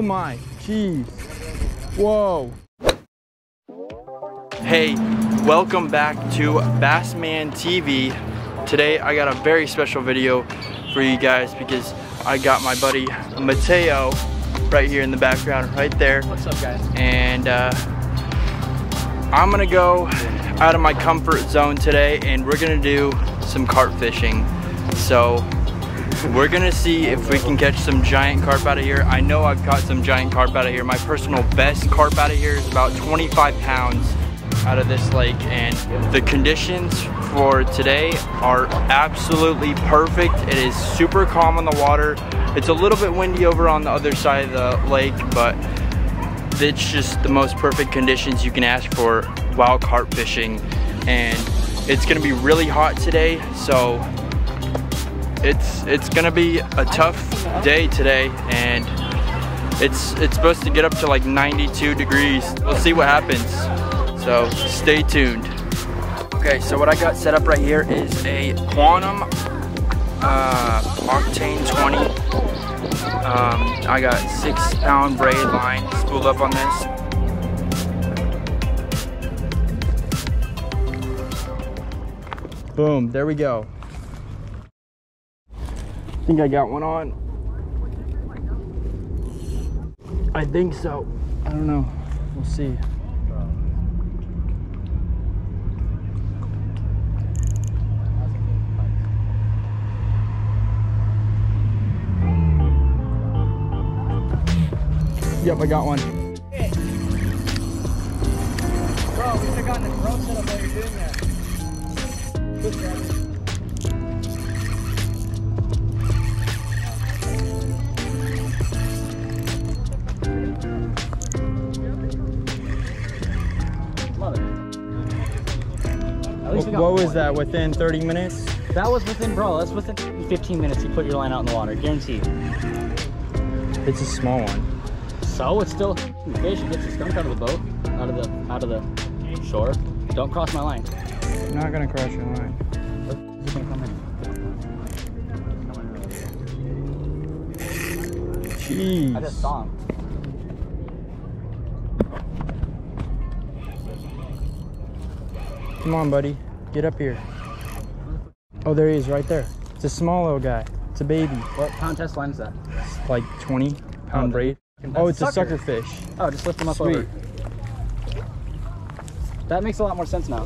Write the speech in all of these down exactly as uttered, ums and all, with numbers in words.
Oh my, jeez. Whoa. Hey, welcome back to Bassman T V. Today I got a very special video for you guys because I got my buddy Mateo right here in the background, right there. What's up, guys? And uh, I'm gonna go out of my comfort zone today and we're gonna do some carp fishing. So we're gonna see if we can catch some giant carp out of here. I know I've caught some giant carp out of here. My personal best carp out of here is about twenty-five pounds out of this lake, and the conditions for today are absolutely perfect. It is super calm on the water. It's a little bit windy over on the other side of the lake, but it's just the most perfect conditions you can ask for while carp fishing. And it's gonna be really hot today, so it's it's gonna be a tough day today, and it's it's supposed to get up to like ninety-two degrees. We'll see what happens, so stay tuned. Okay, so what I got set up right here is a Quantum uh, Octane twenty. Um, I got six pound braid line spooled up on this. Boom, there we go. I think I got one on. I think so. I don't know. We'll see. Yep, I got one. Bro, we should have gotten the drone set up while you're doing that. Good job. Love it. At least we got What was one. that, within thirty minutes? That was within, bro, that's within fifteen minutes you put your line out in the water, guaranteed. It's a small one. So it's still fish. It gets the skunk out of the boat, out of the out of the shore. Don't cross my line. I'm not gonna cross your line. He's gonna come in. Jeez. I just saw him. Come on, buddy. Get up here. Oh, there he is, right there. It's a small little guy. It's a baby. What pound test line is that? It's like twenty pound Oh, braid. That's Oh, it's sucker. a sucker fish. Oh, just lift them up Sweet. over. That makes a lot more sense now.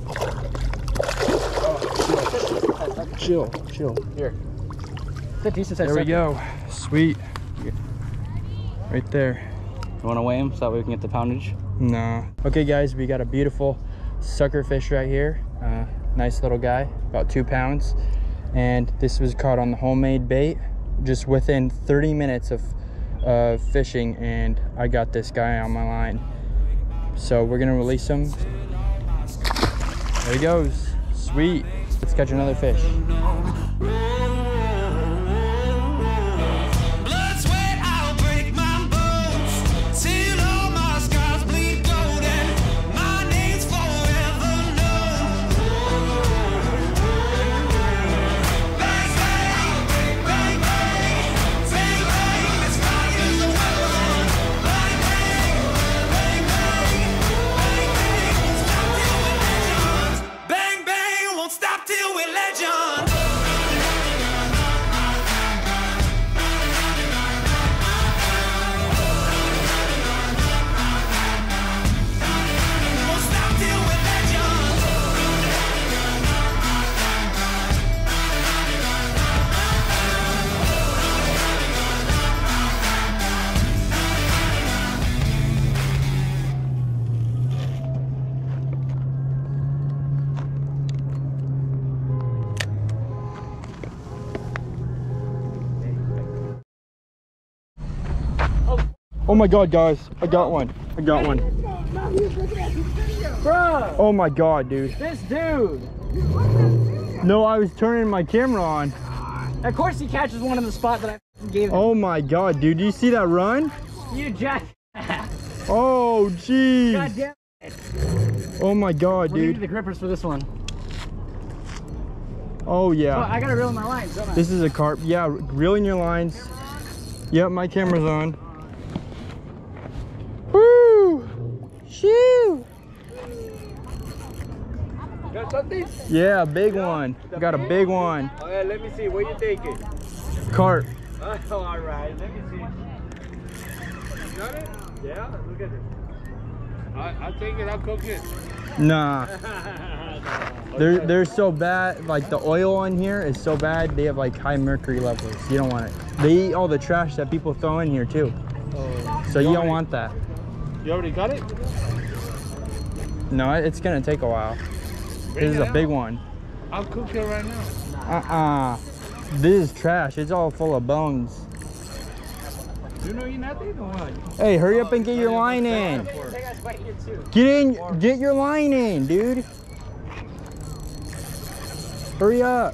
Chill, chill. Here. It's a decent size. There we sucker. go. Sweet. Right there. You want to weigh him so that way we can get the poundage? No. Okay, guys, we got a beautiful sucker fish right here. Uh, nice little guy, about two pounds. And this was caught on the homemade bait just within thirty minutes of uh, fishing, and I got this guy on my line. So we're gonna release him. There he goes. Sweet. Let's catch another fish. Oh my God, guys, I got one. I got one. Bro! Oh my God, dude. This dude! No, I was turning my camera on. Of course he catches one in the spot that I gave him. Oh my God, dude, do you see that run? You jack. Oh, jeez. God damn it. Oh my God, We're gonna dude. do the grippers for this one. Oh yeah. Oh, I gotta reel in my lines, don't I? This is a carp. Yeah, reeling your lines. Yep, my camera's on. something? Yeah, big one. Got a big one. Okay, let me see. Where you take it? Carp. Oh, all right. Let me see. You got it? Yeah. Look at it. I, I'll take it. I'll cook it. Nah. They're they're so bad. Like the oil in here is so bad. They have like high mercury levels. You don't want it. They eat all the trash that people throw in here too. Oh, So you, you don't already, want that. You already got it? No, it's gonna take a while. Bring This is it a out. big one. I'll cook it right now. Uh-uh. This is trash. It's all full of bones. You know you're nothing or what? Hey, hurry up and get your line in. Get in. Get your line in, dude. Hurry up.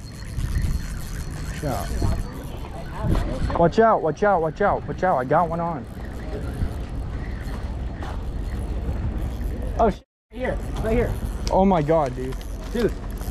Watch out. Watch out. Watch out. Watch out. Watch out. I got one on. Oh, shit. Here. Right here. Oh my God, dude. Dude.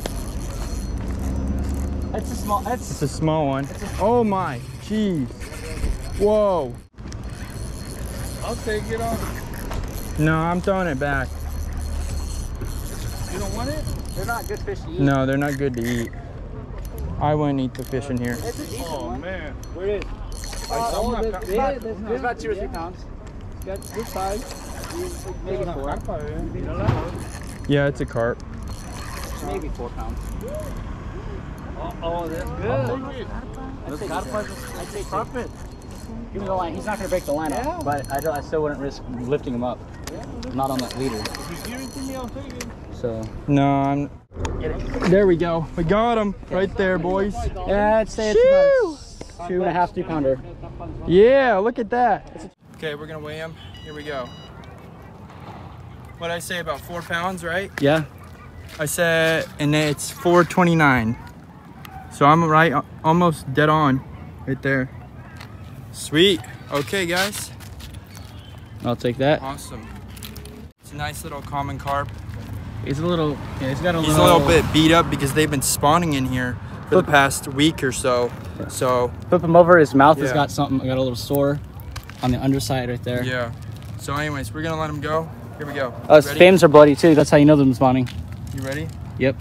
That's a small. That's It's a small one. Oh my. Jeez. Whoa. I'll take it off. No, I'm throwing it back. You don't want it? They're not good fish to eat. No, they're not good to eat. I wouldn't eat the fish in here. It's a decent Oh, one. man. Where it is? Uh, Oh, I'm this, not- this, not- this, it's about two or three pounds. It's got good size. Maybe four. Yeah, it's a carp. Maybe four pounds. Oh, oh, that's good. I'd say I'd say carp it. Give me the line. He's not going to break the line Yeah. off, but I, don't, I still wouldn't risk lifting him up. Not on that leader. If you give it to me, I'll take it. So. No, I'm. There we go. We got him right there, boys. Yeah, I'd say it's about a two and a half, three pounder. Yeah, look at that. Okay, we're gonna weigh him. Here we go. What did I say, about four pounds, right? Yeah. I said, and then it's four twenty-nine. So I'm right, almost dead on, right there. Sweet. Okay, guys. I'll take that. Awesome. It's a nice little common carp. He's a little, yeah, he's got a He's little. a little bit beat up because they've been spawning in here for the past week or so. So Flip him over. His mouth has Yeah. got something. Got a little sore on the underside right there. yeah. So anyways, we're gonna let him go. Here we go. Oh, his Ready? fins are bloody too. That's how you know them spawning. You ready? Yep.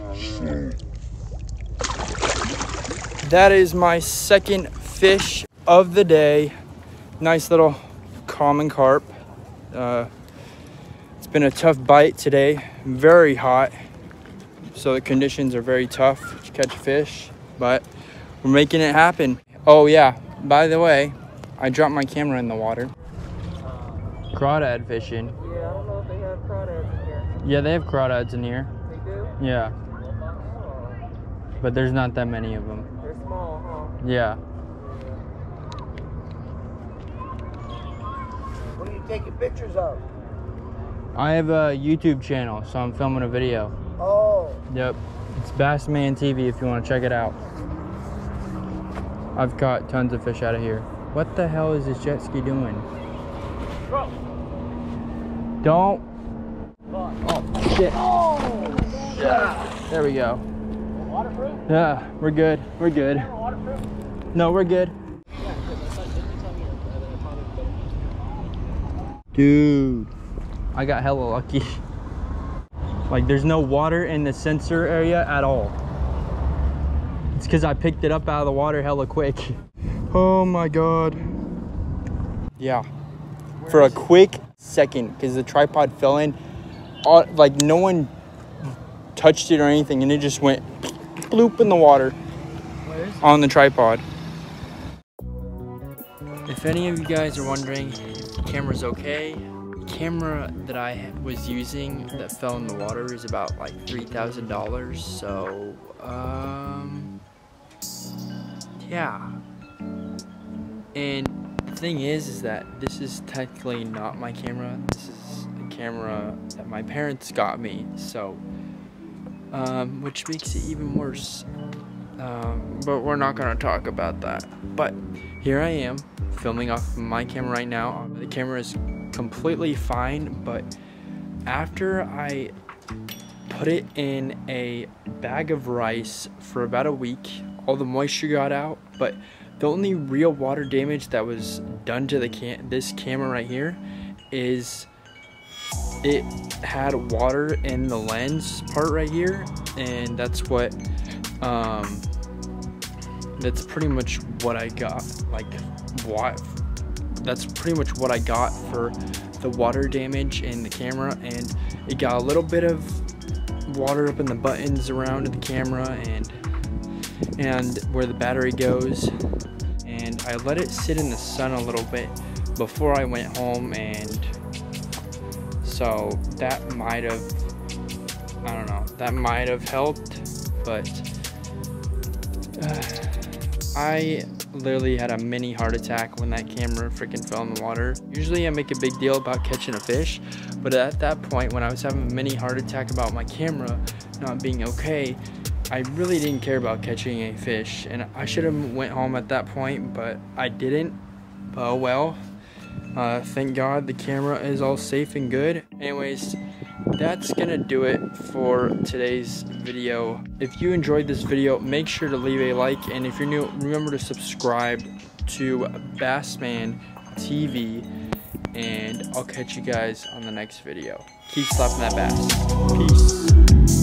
That is my second fish of the day. Nice little common carp. Uh, it's been a tough bite today. Very hot. So the conditions are very tough to catch fish, but we're making it happen. Oh yeah, by the way, I dropped my camera in the water. Crawdad fishing. Yeah, I don't know if they have crawdads in here. Yeah, they have crawdads in here. They do? Yeah, Oh, but there's not that many of them. they're small, huh? Yeah. What are you taking pictures of? I have a YouTube channel, so I'm filming a video. Oh. Yep. It's Bassman T V if you want to check it out. I've caught tons of fish out of here. What the hell is this jet ski doing? Bro. Don't. Oh shit. Oh. Yeah. There we go. Waterproof? Yeah, we're good. We're good. Waterproof? No, we're good. Dude, I got hella lucky. Like, there's no water in the sensor area at all. It's because I picked it up out of the water hella quick. Oh my God. Yeah. For a quick second, because the tripod fell in. All, like, no one touched it or anything, and it just went bloop in the water on the tripod. If any of you guys are wondering if the camera's okay, the camera that I was using that fell in the water is about like three thousand dollars, so um yeah. And the thing is is that this is technically not my camera. This is a camera that my parents got me, so um which makes it even worse. Um, but we're not gonna talk about that. But here I am filming off my camera right now. The camera is completely fine, but after I put it in a bag of rice for about a week, all the moisture got out, but the only real water damage that was done to the cam this camera right here is it had water in the lens part right here, and that's what um that's pretty much what I got. Like what that's pretty much what I got for the water damage in the camera, and it got a little bit of water up in the buttons around the camera and and where the battery goes, and I let it sit in the sun a little bit before I went home, and so that might have, I don't know, that might have helped, but uh, I literally had a mini heart attack when that camera freaking fell in the water. Usually I make a big deal about catching a fish, but at that point when I was having a mini heart attack about my camera not being okay, I really didn't care about catching a fish, and I should have went home at that point, but I didn't. Oh well. Uh, thank God the camera is all safe and good. Anyways, that's gonna do it for today's video. If you enjoyed this video, make sure to leave a like, and if you're new, remember to subscribe to Bassman T V, and I'll catch you guys on the next video. Keep slapping that bass. Peace.